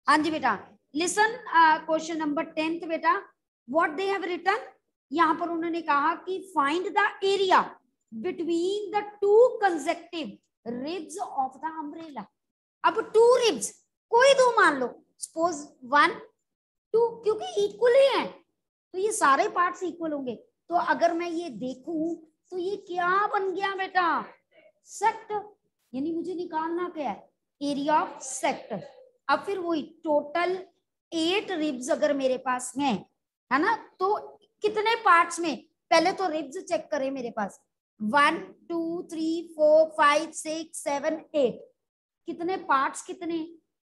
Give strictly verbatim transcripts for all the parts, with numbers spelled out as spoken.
हाँ जी बेटा, लिसन क्वेश्चन नंबर टेंथ बेटा, व्हाट दे हैव रिटन, यहाँ पर उन्होंने कहा कि find the area between the two consecutive ribs of the umbrella. अब टू रिब्स कोई दो मान लो, सपोज वन टू, क्योंकि इक्वल ही है तो ये सारे पार्ट्स इक्वल होंगे। तो अगर मैं ये देखूं तो ये क्या बन गया बेटा, सेक्टर, यानी मुझे निकालना क्या है, एरिया ऑफ सेक्टर। अब फिर वही टोटल एट रिब्स अगर मेरे पास हैं, है ना, तो कितने पार्ट्स में, पहले तो रिब्स चेक करें मेरे पास, one two three four five six seven eight, कितने पार्ट्स कितने,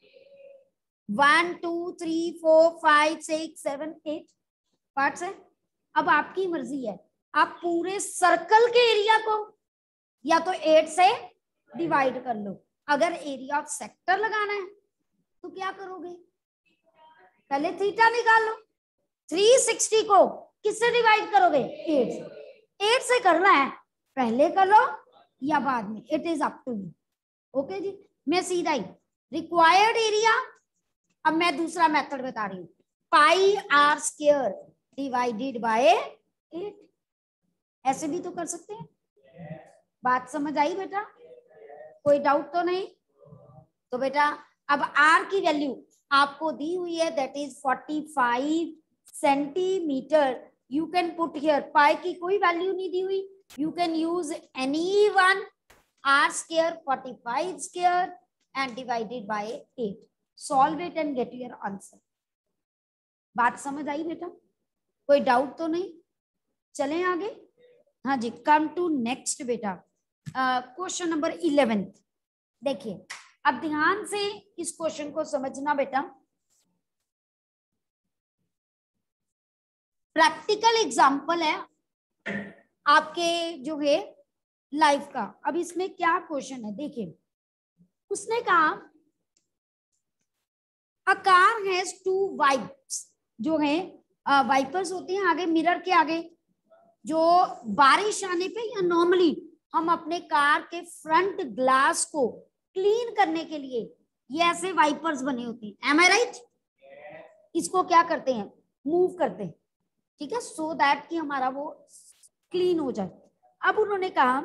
one two three four five six seven eight parts है। अब आपकी मर्जी है, आप पूरे सर्कल के एरिया को या तो एट से डिवाइड कर लो। अगर एरिया ऑफ सेक्टर लगाना है तो क्या करोगे, पहले थीटा निकाल लो, थ्री सिक्सटी को किससे डिवाइड करोगे, एट से। एट से करना है, पहले कर लो या बाद में, it is up to you. Okay जी, मैं सीधा ही रिक्वायर्ड एरिया, अब मैं दूसरा मेथड बता रही हूँ, pi r square divided by eight, ऐसे भी तो कर सकते हैं। बात समझ आई बेटा, कोई डाउट तो नहीं। तो बेटा अब आर की वैल्यू आपको दी हुई है, that is forty five centimetre. You can put here, pi की कोई वैल्यू नहीं दी हुई, you can use any one, r square forty five square and divided by eight, solve it and get your answer. बात समझ आई बेटा, कोई doubt तो नहीं, चलें आगे। हाँ जी, कम टू नेक्स्ट बेटा, क्वेश्चन नंबर इलेवेंथ। देखिए अब ध्यान से इस क्वेश्चन को समझना बेटा, प्रैक्टिकल एग्जांपल है आपके जो है लाइफ का। अब इसमें क्या क्वेश्चन है, देखिए उसने कहा a car has two wipes, जो है वाइपर्स होते हैं आगे मिरर के आगे, जो बारिश आने पे या नॉर्मली हम अपने कार के फ्रंट ग्लास को क्लीन करने के लिए ये ऐसे वाइपर्स बने होते हैं, एम आई राइट। इसको क्या करते हैं, मूव करते हैं, ठीक है, सो दैट कि हमारा वो क्लीन हो जाए। अब उन्होंने कहा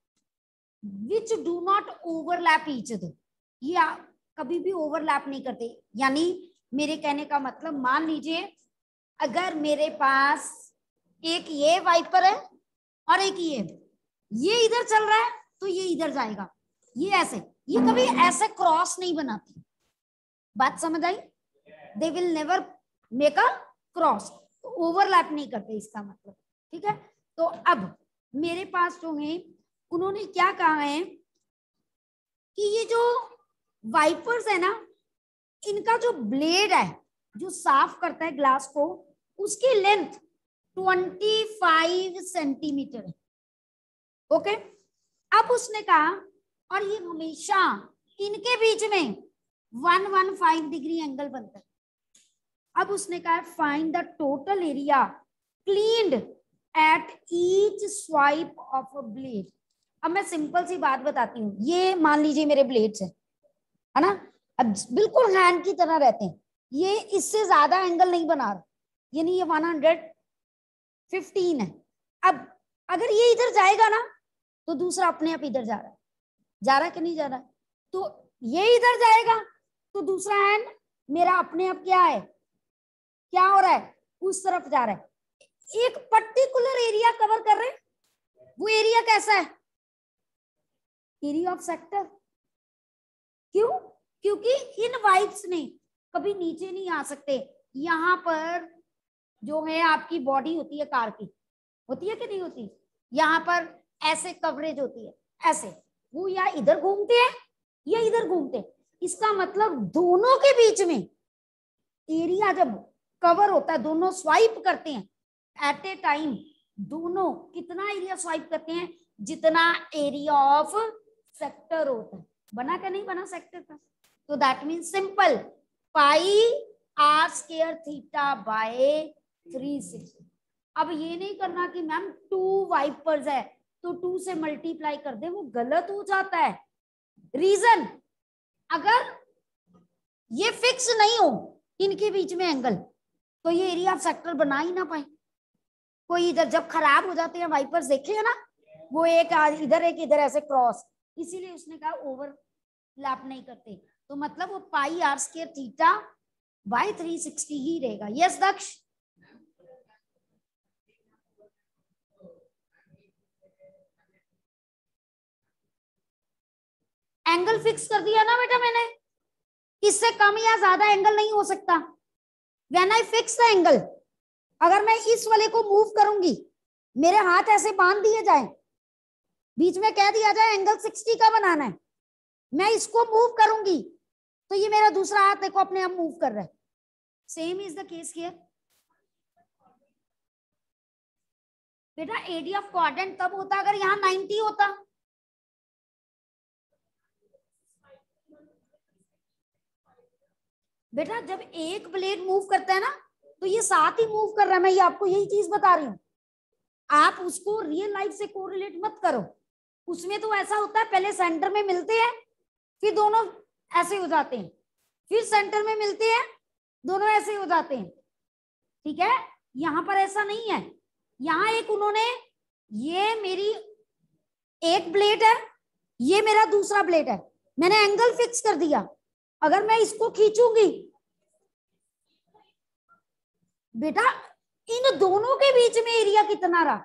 which do not overlap each other, ये कभी भी ओवरलैप नहीं करते, यानी मेरे कहने का मतलब, मान लीजिए अगर मेरे पास एक ये वाइपर है और एक ये ये इधर चल रहा है तो ये इधर जाएगा, ये ऐसे, ये कभी ऐसे क्रॉस नहीं बनाती। बात समझ आई, they will never make a cross, overlap नहीं करते इसका मतलब, ठीक है। तो अब मेरे पास जो है उन्होंने क्या कहा है कि ये जो वाइपर्स है ना, इनका जो ब्लेड है जो साफ करता है ग्लास को, उसकी लेंथ पच्चीस सेंटीमीटर है। ओके, अब उसने कहा और ये हमेशा इनके बीच में एक सौ पंद्रह डिग्री एंगल बनता है। अब उसने कहा find the total area cleaned at each swipe of a blade. अब मैं सिंपल सी बात बताती हूँ, ये मान लीजिए मेरे ब्लेड्स है, है ना, अब बिल्कुल हैंड की तरह रहते हैं, ये इससे ज्यादा एंगल नहीं बना रहा, यानी ये एक सौ पंद्रह है। अब अगर ये इधर जाएगा ना तो दूसरा अपने आप इधर जा रहा है, जा रहा है कि नहीं जा रहा है, तो ये इधर जाएगा तो दूसरा हैंड मेरा अपने आप क्या है, क्या हो रहा है, उस तरफ जा रहा है। एक पर्टिकुलर एरिया कवर कर रहे हैं, वो एरिया कैसा है, एरिया ऑफ सेक्टर। क्यों, क्योंकि इन वाइप्स ने कभी नीचे नहीं आ सकते। यहाँ पर जो है आपकी बॉडी होती है कार की, होती है कि नहीं होती, यहाँ पर ऐसे कवरेज होती है, ऐसे वो या इधर घूमते हैं या इधर घूमते हैं। इसका मतलब दोनों के बीच में एरिया जब कवर होता है, दोनों स्वाइप करते हैं एट ए टाइम, दोनों कितना एरिया स्वाइप करते हैं, जितना एरिया ऑफ सेक्टर होता है। बना क्या नहीं बना सेक्टर का, तो that mean simple, pi r square theta by three sixty. अब ये नहीं करना कि मैम टू वाइपर्स है तो टू से मल्टीप्लाई कर दे, वो गलत हो जाता है। रीजन, अगर ये फिक्स नहीं हो इनके बीच में एंगल, तो ये एरिया ऑफ सेक्टर बना ही ना पाए। कोई इधर जब खराब हो जाते हैं वाइपर्स, देखे है ना, वो एक इधर एक इधर ऐसे क्रॉस, इसीलिए उसने कहा ओवरलैप नहीं करते। तो मतलब वो pi r square theta by three sixty ही रहेगा। यस दक्ष, एंगल फिक्स कर दिया ना बेटा मैंने, इससे कम या ज्यादा एंगल नहीं हो सकता। When I fix the angle, अगर मैं इस वाले को मूव करूंगी, मेरे हाथ ऐसे बांध दिए जाए, बीच में कह दिया जाए एंगल सिक्सटी का बनाना है, मैं इसको मूव करूंगी तो ये मेरा दूसरा हाथ देखो अपने आप मूव कर रहा है। Same is the case here बेटा। एडी ऑफ क्वाड्रेंट तब होता अगर यहाँ नाइंटी होता। बेटा जब एक ब्लेड मूव करता है ना, तो ये साथ ही मूव कर रहा है, मैं ये आपको यही चीज बता रही हूँ। आप उसको रियल लाइफ से कोरिलेट मत करो, उसमें तो ऐसा होता है पहले सेंटर में मिलते हैं, फिर दोनों ऐसे हो जाते हैं, फिर सेंटर में मिलते हैं, दोनों ऐसे हो जाते हैं। ठीक है, यहां पर ऐसा नहीं है। यहां एक उन्होंने, ये मेरी एक ब्लेड है, ये मेरा दूसरा ब्लेड है, मैंने एंगल फिक्स कर दिया। अगर मैं इसको खींचूंगी बेटा, इन दोनों के बीच में एरिया कितना रहा?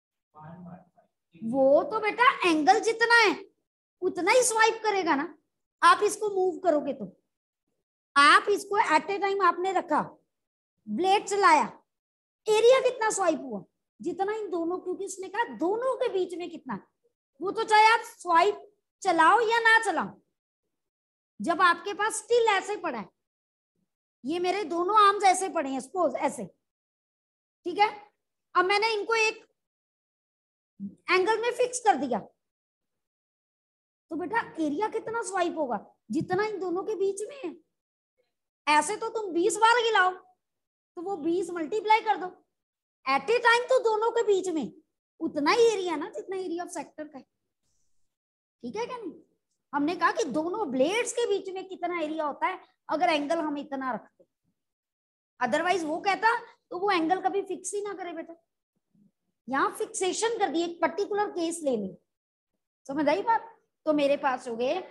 वो तो बेटा एंगल जितना है उतना ही स्वाइप करेगा ना। आप इसको मूव करोगे तो, आप इसको एट ए टाइम आपने रखा, ब्लेड चलाया, एरिया कितना स्वाइप हुआ? जितना इन दोनों, क्योंकि उसने कहा दोनों के बीच में कितना, वो तो चाहे आप स्वाइप चलाओ या ना चलाओ, जब आपके पास स्टिल ऐसे पड़ा है, ये मेरे दोनों आर्म्स ऐसे पड़े हैं सपोज ऐसे, ठीक है, अब मैंने इनको एक एंगल में फिक्स कर दिया, तो बेटा एरिया कितना स्वाइप होगा? जितना इन दोनों के बीच में है। ऐसे तो तुम बीस बार गिलाओ तो वो बीस मल्टीप्लाई कर दो, एट ए टाइम तो दोनों के बीच में उतना ही एरिया ना जितना एरिया ऑफ सेक्टर का है। ठीक है क्या नहीं? हमने कहा कि दोनों ब्लेड्स के बीच में कितना एरिया होता है अगर एंगल हम इतना रखते, अदरवाइज वो कहता तो वो एंगल कभी फिक्स ही ना करे बेटा। यहां फिक्सेशन कर दी, एक पर्टिकुलर केस ले ली, समझ आई बात? तो मेरे पास हो गए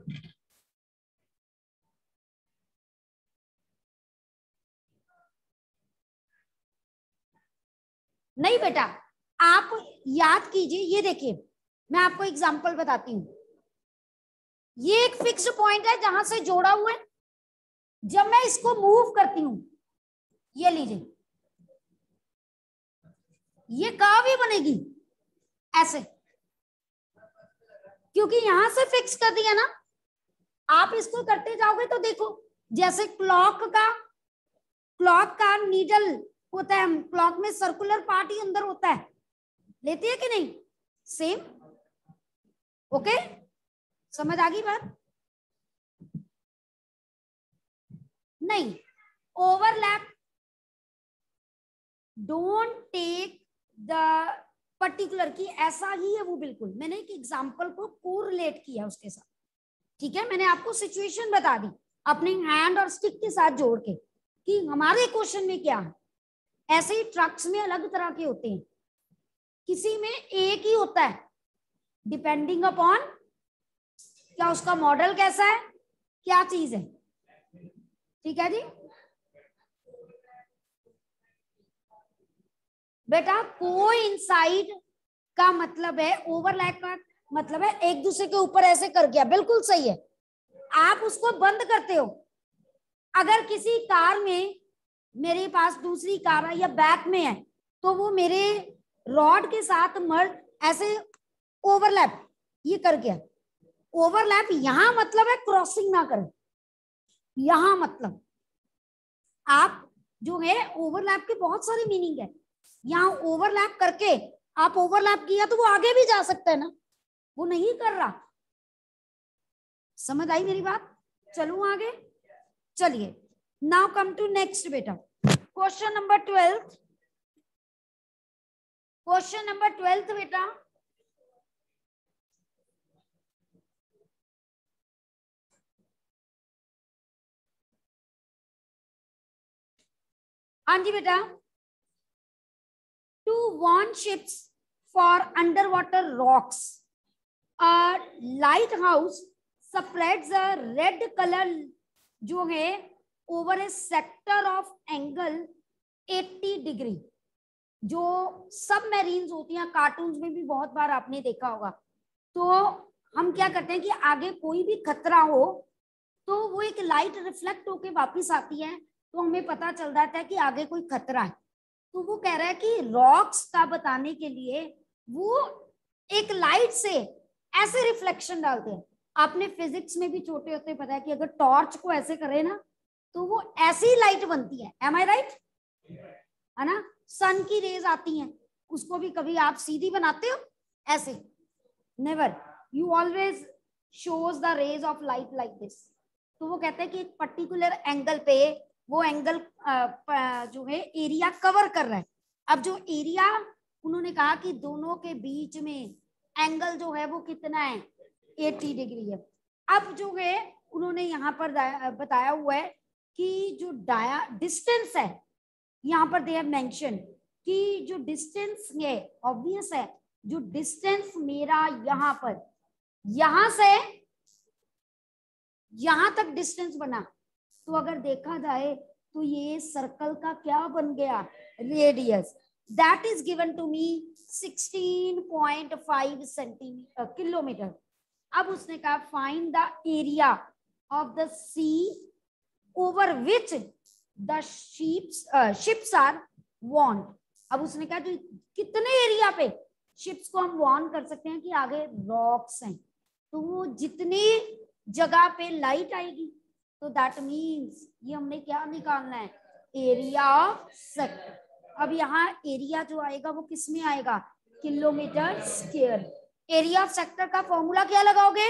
नहीं बेटा, आप याद कीजिए, ये देखिए मैं आपको एग्जांपल बताती हूँ। ये एक फिक्स पॉइंट है जहां से जोड़ा हुआ है, जब मैं इसको मूव करती हूं, ये लीजिए, ये कर्व ही बनेगी ऐसे, क्योंकि यहां से फिक्स कर दिया ना। आप इसको करते जाओगे तो देखो, जैसे क्लॉक का क्लॉक का नीडल होता है, क्लॉक में सर्कुलर पार्ट ही अंदर होता है, लेते हैं कि नहीं? सेम, ओके, समझ आ गई बात? नहीं, overlap don't take the particular की, ऐसा ही है वो बिल्कुल। मैंने एक एग्जांपल को कोरिलेट किया उसके साथ, ठीक है, मैंने आपको सिचुएशन बता दी अपने हैंड और स्टिक के साथ जोड़ के कि हमारे क्वेश्चन में क्या है। ऐसे ही ट्रक्स में अलग तरह के होते हैं, किसी में एक ही होता है, डिपेंडिंग अपॉन क्या उसका मॉडल कैसा है, क्या चीज है। ठीक है जी बेटा, कोइंसाइड का मतलब है, ओवरलैप का मतलब है एक दूसरे के ऊपर ऐसे कर गया, बिल्कुल सही है। आप उसको बंद करते हो, अगर किसी कार में मेरे पास दूसरी कार है या बैक में है, तो वो मेरे रॉड के साथ मर्ज ऐसे ओवरलैप ये कर गया। ओवरलैप यहां मतलब है क्रॉसिंग ना करें, यहां मतलब आप जो है, ओवरलैप के बहुत सारे मीनिंग है। यहाँ ओवरलैप करके आप ओवरलैप किया तो वो आगे भी जा सकता है ना, वो नहीं कर रहा। समझ आई मेरी बात? चलूं आगे, चलिए नाउ कम टू नेक्स्ट बेटा, question number twelfth. Question number twelfth बेटा, हाँ जी बेटा, to warn ships for underwater rocks, a lighthouse spreads a red colour जो है over a sector of angle अस्सी डिग्री। जो सब मैरीन्स होती हैं, कार्टून्स में भी बहुत बार आपने देखा होगा, तो हम क्या करते हैं कि आगे कोई भी खतरा हो तो वो एक लाइट रिफ्लेक्ट होके वापस आती है, तो हमें पता चल जाता है कि आगे कोई खतरा है। तो वो कह रहा है कि रॉक्स का बताने के लिए वो एक लाइट से ऐसे रिफ्लेक्शन डालते हैं। आपने फिजिक्स में भी छोटे होते पता है कि अगर टॉर्च को ऐसे करे ना तो वो ऐसी लाइट बनती है। Am I right? है ना? सन की रेज आती हैं, उसको भी कभी आप सीधी बनाते हो ऐसे? Never, you always shows the rays of light like this. तो वो कहते हैं कि एक पर्टिकुलर एंगल पे वो एंगल जो है एरिया कवर कर रहा है। अब जो एरिया उन्होंने कहा कि दोनों के बीच में एंगल जो है वो कितना है, अस्सी डिग्री है। अब जो है उन्होंने यहाँ पर बताया हुआ है कि जो डाया डिस्टेंस है, यहाँ पर दे हैव मेंशन कि जो डिस्टेंस है ऑब्वियस है, जो डिस्टेंस मेरा यहाँ पर यहां से यहां तक डिस्टेंस बना, तो अगर देखा जाए तो ये सर्कल का क्या बन गया, radius. That is given to me sixteen point five centimetre kilometre. अब उसने कहा find the area of the sea over which the ships ships are warned. अब उसने कहा जो कितने एरिया पे शिप्स को हम वॉर्न कर सकते हैं कि आगे रॉक्स हैं, तो वो जितनी जगह पे लाइट आएगी, तो दैट मीन्स ये हमने क्या निकालना है, एरिया ऑफ सेक्टर। अब यहाँ एरिया जो आएगा वो किस में आएगा, kilometre square. Area of sector का फॉर्मूला क्या लगाओगे,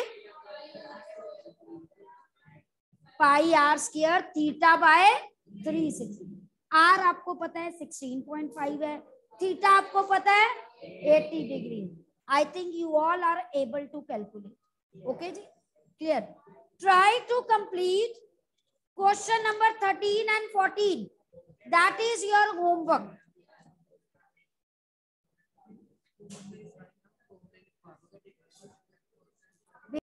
pi r square theta by three sixty. R आपको पता है सिक्सटीन पॉइंट फाइव है, थीटा आपको पता है अस्सी degree. I think you all are able to calculate. Okay जी, clear? Try to complete question number thirteen and fourteen, that is your homework.